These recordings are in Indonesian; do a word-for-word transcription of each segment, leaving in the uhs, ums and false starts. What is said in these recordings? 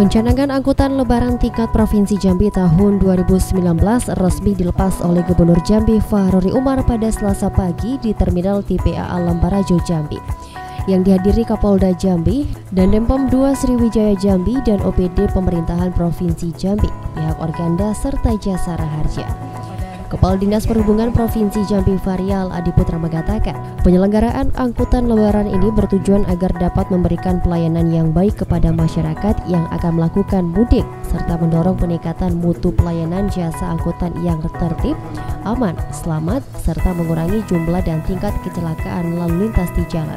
Pencanangan angkutan lebaran tingkat Provinsi Jambi tahun dua ribu sembilan belas resmi dilepas oleh Gubernur Jambi Fahrori Umar pada Selasa pagi di Terminal T P A Alam Barajo Jambi, yang dihadiri Kapolda Jambi dan Denpom dua Sriwijaya Jambi dan O P D Pemerintahan Provinsi Jambi, pihak Organda serta Jasara Harja. Kepala Dinas Perhubungan Provinsi Jambi Varial Adiputra mengatakan, penyelenggaraan angkutan lebaran ini bertujuan agar dapat memberikan pelayanan yang baik kepada masyarakat yang akan melakukan mudik, serta mendorong peningkatan mutu pelayanan jasa angkutan yang tertib, aman, selamat, serta mengurangi jumlah dan tingkat kecelakaan lalu lintas di jalan.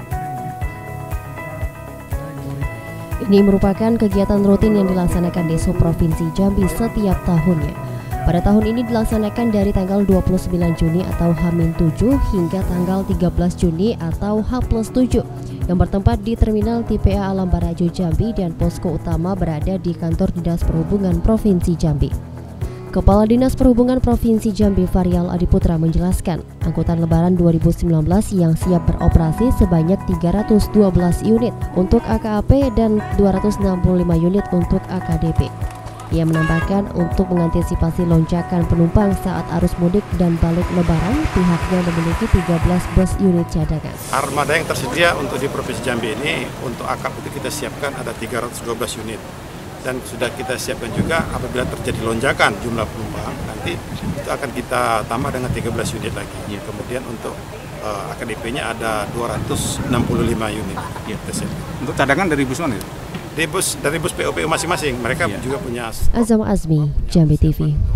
Ini merupakan kegiatan rutin yang dilaksanakan Dishub Provinsi Jambi setiap tahunnya. Pada tahun ini dilaksanakan dari tanggal dua puluh sembilan Juni atau H minus tujuh hingga tanggal tiga belas Juni atau H plus tujuh yang bertempat di Terminal T P A Alam Barajo Jambi dan posko utama berada di Kantor Dinas Perhubungan Provinsi Jambi. Kepala Dinas Perhubungan Provinsi Jambi Varial Adiputra menjelaskan, angkutan lebaran dua ribu sembilan belas yang siap beroperasi sebanyak tiga ratus dua belas unit untuk A K A P dan dua ratus enam puluh lima unit untuk A K D P. Ia menambahkan untuk mengantisipasi lonjakan penumpang saat arus mudik dan balik lebaran, pihaknya memiliki tiga belas bus unit cadangan. Armada yang tersedia untuk di Provinsi Jambi ini untuk A K A P itu kita siapkan ada tiga ratus dua belas unit. Dan sudah kita siapkan juga apabila terjadi lonjakan jumlah penumpang, nanti itu akan kita tambah dengan tiga belas unit lagi. Ya. Kemudian untuk uh, A K D P-nya ada dua ratus enam puluh lima unit. Ya. Untuk cadangan dari bus mana? Dari bus, dari bus P O P U masing-masing, mereka ya. Juga punya. Azam Azmi, Jambi T V.